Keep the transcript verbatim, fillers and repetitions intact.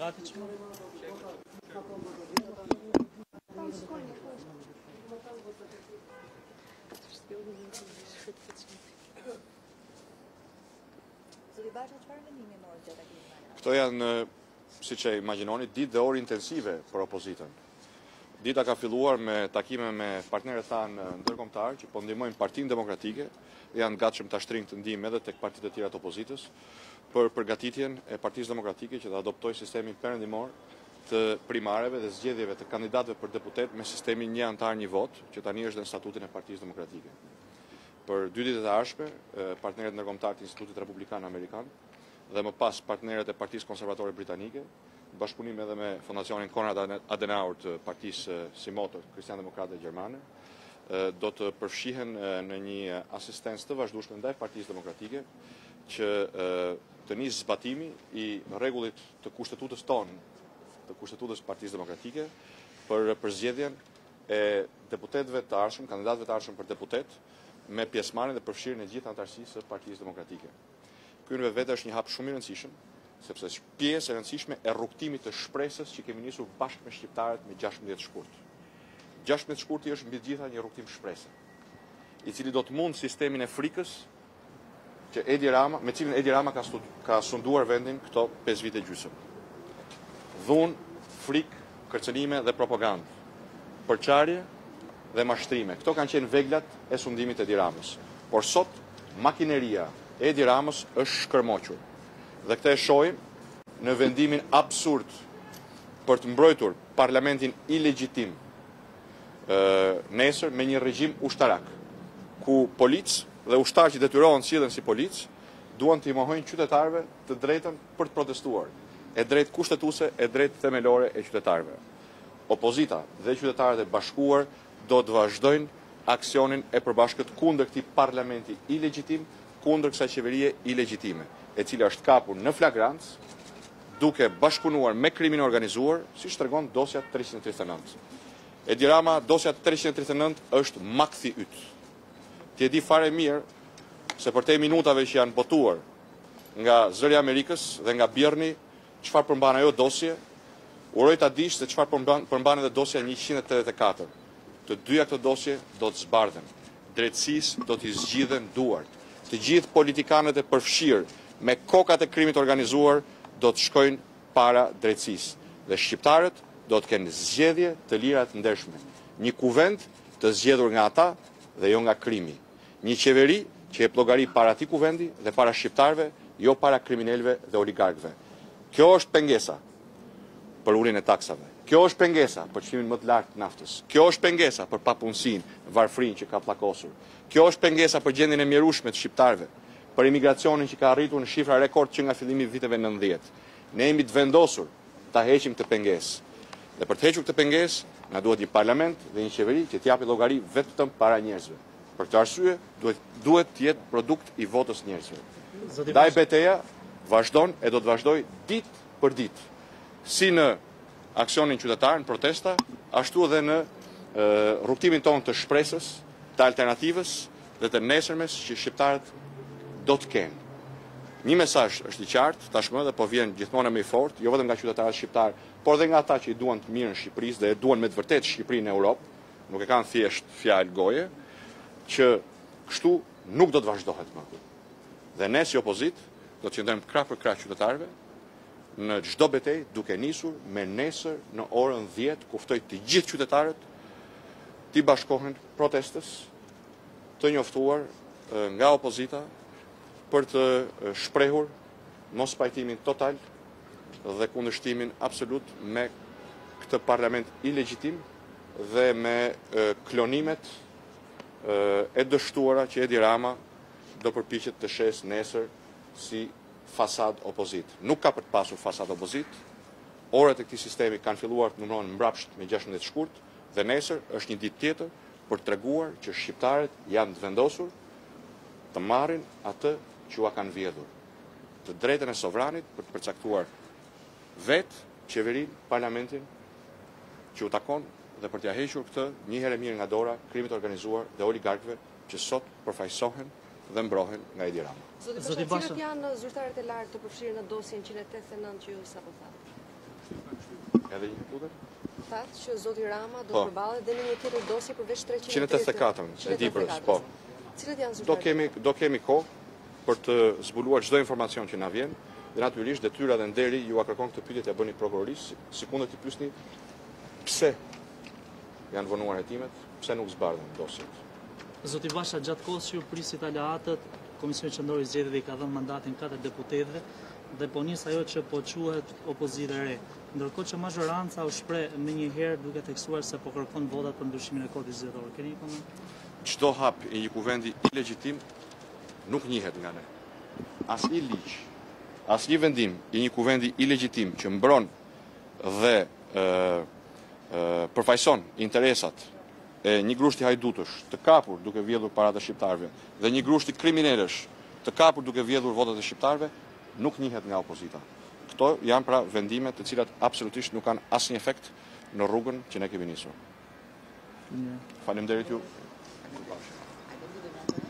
gati që më? Këto janë, siç e imagjinoni, ditë dhe orë intensive për opozitën. Dita ka filluar me takime me partnerët tanë ndërkombëtar që po ndihmojnë Partinë Demokratike, janë gatshëm ta shtrinë të ndihmë edhe tek partitë e tjera të opozitës për përgatitjen e Partisë Demokratike që të adoptojë sistemin perëndimor të primareve dhe zgjedhjeve të kandidatëve për deputet me sistemin një antar një vot, që tani është në statutin e Partisë Demokratike. Për dy ditët e ardhshme, partnerët ndërkombëtar të Institutit Republikan Amerikan dhe më pas partnerët e Partisë Konservatore Britanike, bashkëpunim edhe me Fondacionin Konrad Adenauer të Partisë si motor Kristian-Demokrate Gjermane, do të përfshihen në një asistencë të vazhdueshme ndaj Partisë Demokratike që të nisë zbatimi i rregullit të kushtetutës tonë, të kushtetutës Partisë Demokratike për përzgjedhjen e deputetëve të ardhshëm, kandidatëve të ardhshëm për deputet me pjesëmarrjen dhe përfshirjen e gjithë anëtarësisë së Partisë Demokratike. Ky në vetë është një hap shumë i rëndësishëm, sepse është pjesë e rëndësishme e rrugtimit të shpresës që kemi nisur bashkë me shqiptarët me gjashtëmbëdhjetë shkurt. gjashtëmbëdhjetë shkurti është mbi gjitha një rrugtim shprese, i cili do të mund sistemin e frikës që Edi Rama, me cilin Edi Rama ka, studi, ka sunduar vendin këto pesë vite gjysmë. Dhunë, frikë, kërcënime dhe propagandë, përçarje dhe mashtrime. Këto kanë qenë veglat e sundimit e Edi Ramës. Por sot, makineria e Edi Ramës është shkërmoqur. Dhe këtë e shohim në vendimin absurd për të mbrojtur parlamentin ilegjitim nesër me një regjim ushtarak, ku policë dhe ushtarë që detyrohen sillen si policë duan të i mohojnë qytetarëve të drejtën për të protestuar, e drejtë kushtetuese, e drejtë themelore e qytetarëve. Opozita dhe qytetarët e bashkuar do të vazhdojnë aksionin e përbashkët kundër këtij parlamenti ilegjitim, kundër kësaj qeverie ilegjitime, e cila është kapur në flagrancë, duke bashkëpunuar me krimin e organizuar, siç tregon dosja treqind e tridhjetë e nëntë. Edi Rama, dosja treqind e tridhjetë e nëntë është makthi yt. Ti e di fare mirë se për te minutave që janë botuar nga zëri Amerikës dhe nga Bjerni, çfarë përmban ajo dosje, uroj ta dish se çfarë përmban, përmban edhe dosja njëqind e tetëdhjetë e katër. Të dyja këto dosje do të zbardhen. Drejtësisë do t'i zgjidhen duart. Të gjithë politikanët e përfshirë me kokat e krimit organizuar do të shkojnë para drejtësisë. Dhe shqiptarët do të kenë zgjedhje të lira të ndershme. Një kuvend të zgjedhur nga ata dhe jo nga krimi. Një qeveri që e llogari para atij kuvendi dhe para shqiptarëve, jo para kriminalëve dhe oligarkëve. Kjo është pengesa për uljen e taksave. Kjo është pengesa për çmimin më të lartë të naftës. Kjo është pengesa për papunësinë, varfrinë që ka pllakosur. Kjo është pengesa për gjendjen e mjerueshme të shqiptarëve, për imigracionin që ka arritur në shifra rekord që nga fillimi i viteve nëntëdhjetë. Ne jemi të vendosur ta heqim këtë pengesë. Dhe për të hequr këtë pengesë, na duhet një parlament dhe një qeveri që t'japi llogari vetëm para njerëzve. Për këtë arsye, duhet duhet të jetë produkt i votës njerëzve. Ndaj betejë vazhdon e do të vazhdoj ditë për ditë. Si në aksionin qytetar, në protesta, ashtu edhe në rrugtimin tonë të shpresës, të alternativës dhe të nesërmes që shqiptarët do të kenë. Një mesazh është i qartë tashmë dhe po vjen gjithmonë më i fortë, jo vetëm nga qytetarët shqiptar, por edhe nga ata që i duan të mirën Shqipërisë dhe e duan me të vërtetë Shqipërinë në Europë, nuk e kanë thjesht fjalë goje, që kështu nuk do të vazhdohet më. Dhe ne si opozitë do të qëndrojmë krah për krah qytetarëve në çdo betejë, duke nisur me nesër në orën dhjetë, ku ftoj të gjithë qytetarët të bashkohen protestës, të njoftuar nga opozita për të shprehur mos pajtimin total dhe kundërshtimin absolut me këtë parlament ilegjitim dhe me klonimet e dështuara që Edi Rama do përpiqet të shes nesër si fasad opozit. Nuk ka për të pasur fasad opozit, orët e këtij sistemi kanë filluar të numërohen mbrapsht me gjashtëmbëdhjetë shkurt dhe nesër është një ditë tjetër për të treguar që shqiptarët janë të vendosur të marrin atë që ua kanë vjedhur, të drejtën e sovranit për të përcaktuar vetë qeverinë, parlamentin që u takon dhe për t'ia hequr këtë një herë mirë nga dora krimit organizuar dhe oligarkëve që sot përfaqësohen dhe mbrohen nga Edi Rama. Zoti Basha, cilët janë zyrtarët e lartë të përfshirë në dosjen njëqind e tetëdhjetë e nëntë që ju sapo thatë? Edhe një lutem. Thatë që zoti Rama do Po. të përballet edhe në një tjetër dosje përveç treqind e njëqind e tetëdesiat e katër, e Dibrës, po. Cilat janë Do zyrtaret? kemi do kemi kohë për të zbuluar çdo informacion që na vjen, dhe natyrisht detyra dhe nderi ju a kërkon këtë pyetje t'ia bëni prokurorisë, sikundër t'i pyesni pse janë vonuar hetimet, pse nuk zbardhen dosjet. Zoti Basha, gjatë kohës që ju prisit aleatët, Komisioni Qendror i Zgjedhjeve i ka dhënë mandatin katër deputetëve dhe po nis ajo që po quhet opozitë e re. Ndërkohë që mazhoranca u shpreh më një herë duke theksuar se po kërkon votat për ndryshimin e kodit zgjedhor. Keni një koment? Çdo hap i një kuvendi ilegjitim nuk njihet nga ne. As një ligj, as një vendim i një kuvendi ilegjitim që mbron dhe e, e, përfaqëson interesat e një grushti hajdutësh të kapur duke vjedhur parat e shqiptarëve dhe një grushti kriminalësh të kapur duke vjedhur votat e shqiptarëve nuk njihet nga opozita. Këto janë pra vendime të cilat absolutisht nuk kanë asnjë efekt në rrugën që ne kemi nisur. Faleminderit ju.